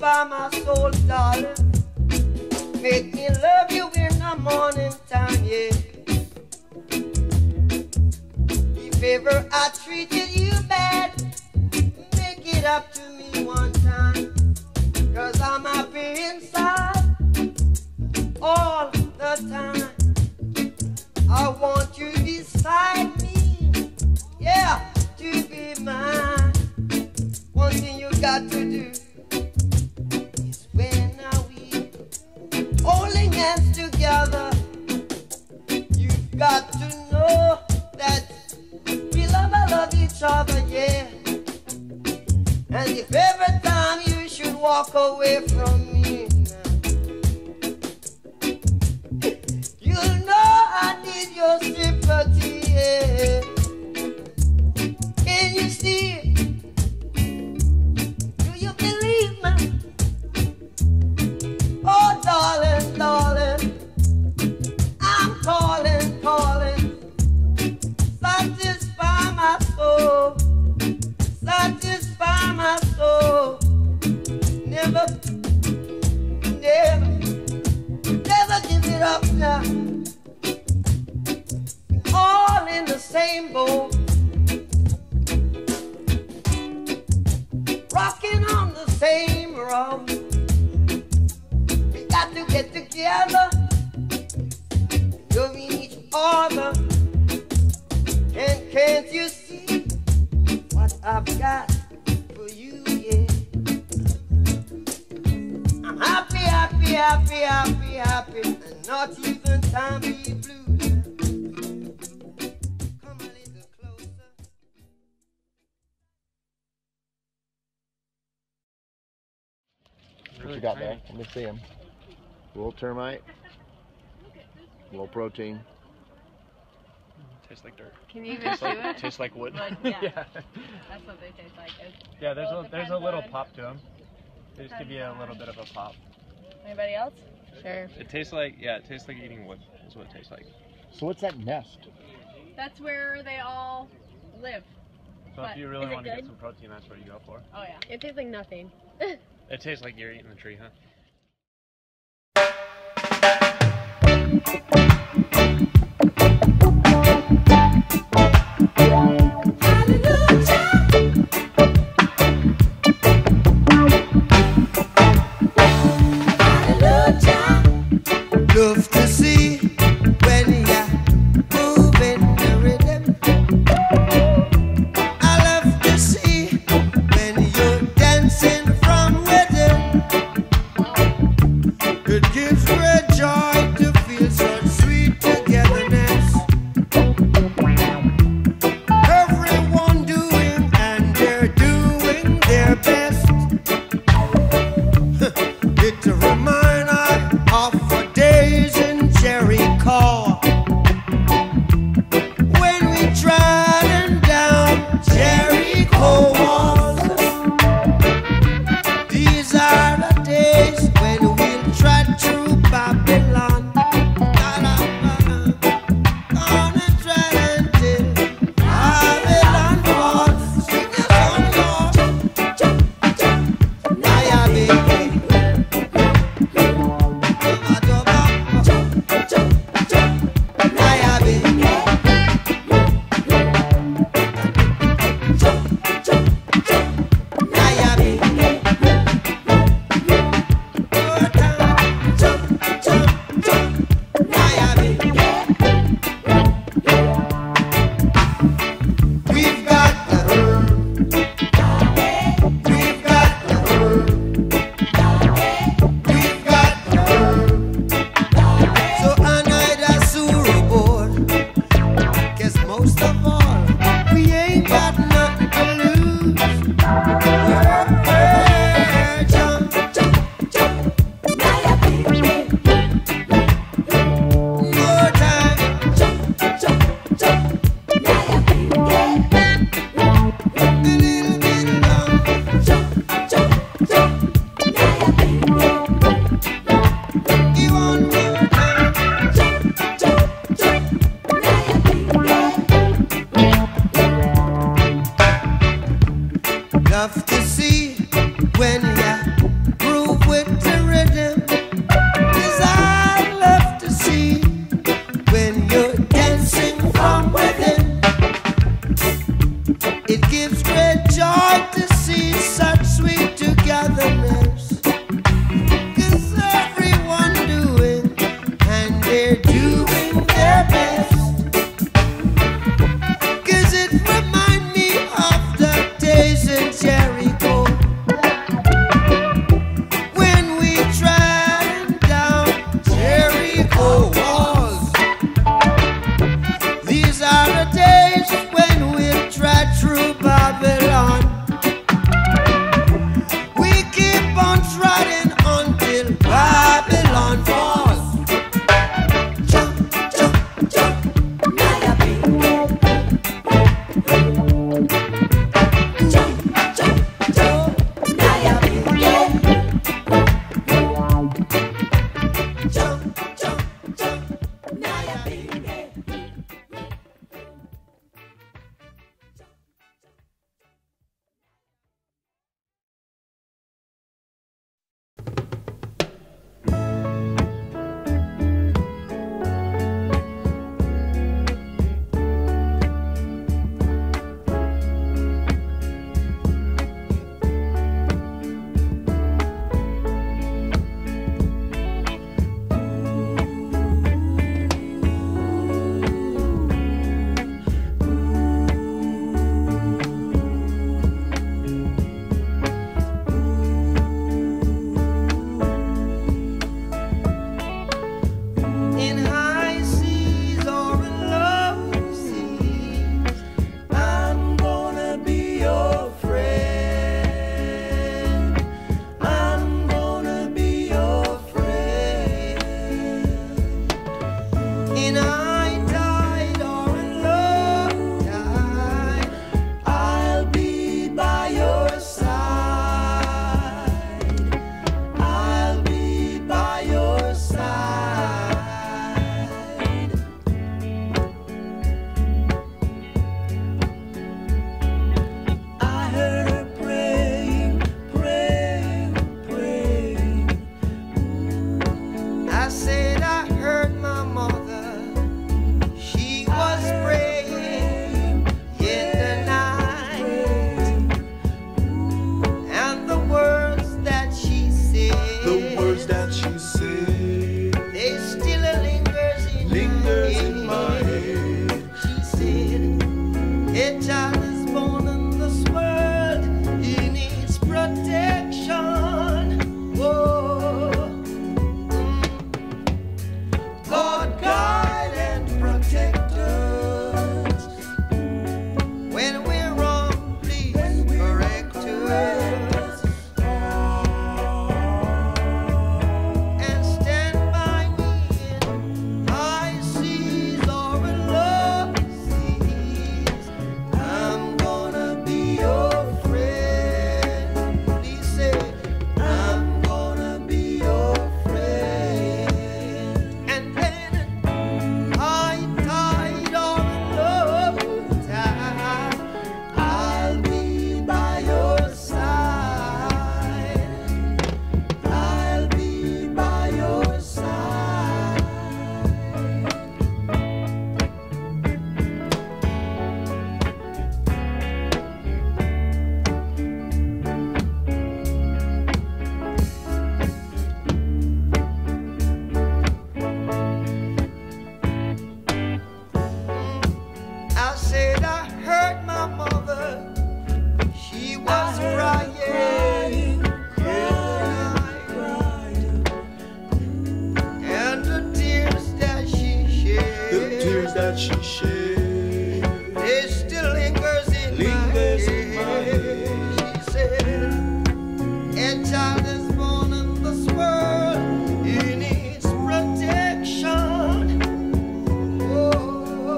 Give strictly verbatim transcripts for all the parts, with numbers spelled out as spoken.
satisfy my soul, darling. Make me love you in the morning time, yeah. If ever I treated you bad, make it up to me one time. Cause I'm happy inside all the time. I want you beside me, yeah, to be mine. One thing you got to do is when are we holding hands together, you've got to know that we love and love each other, yeah. And if every time you should walk away from me, you'll know I need your sympathy, yeah. Can you see it? Do you believe me? Oh, darling, darling, I'm calling, calling. Satisfy my soul, satisfy my soul. Never, never, never give it up now. All in the same boat, rocking on the same road. We got to get together, loving each other. And can't you see what I've got for you, yeah? I'm happy, happy, happy, happy, happy, and not even time to be blue. Come a little closer. What you got there? Let me see him. A little termite, a little protein. Tastes like dirt. Can you even do it? Tastes like wood. Wood, yeah. Yeah. That's what they taste like. It's, Yeah, there's well, a it there's a depends little on- pop to them. They just give you a little bit of a pop. Anybody else? Sure. It tastes like yeah, it tastes like eating wood. That's what it tastes like. So what's that nest? That's where they all live. So But if you really is it want to get good? some protein, that's what you go for. Oh yeah. It tastes like nothing. It tastes like you're eating the tree, huh? Love to see when you're moving the rhythm. I love to see when you're dancing from within. It gives me joy to feel such sweet togetherness. Everyone doing and they're doing their best. It's a reminder of the days in Jericho when we trodden down Jericho walls. These are the days when we'll trod through Babylon. Gonna tread until Babylon falls. Sing a song, Lord. Naya, baby. she shared, it still lingers in lingers my in my head. head. She said, a child is born in this world, he needs protection. Oh,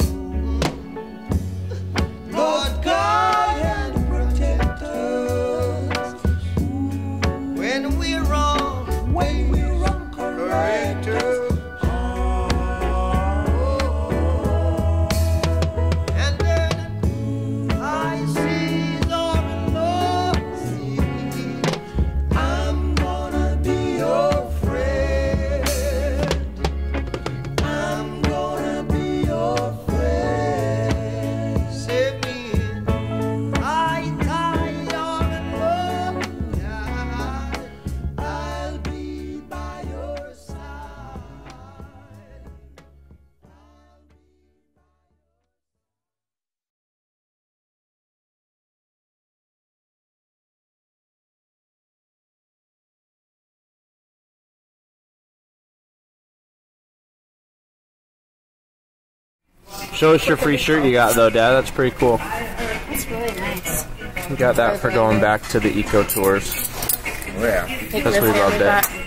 Lord God and protect us when we're wrong, When we're wrong, correct correct us. us. And then I see your mercy. I'm gonna be your friend. I'm gonna be your friend. Save me. I die your love. I'll be by your side. Show us your free shirt you got though, Dad. That's pretty cool. It's really nice. We got that for going back to the eco tours Oh, yeah. Take because this we here, loved we it. got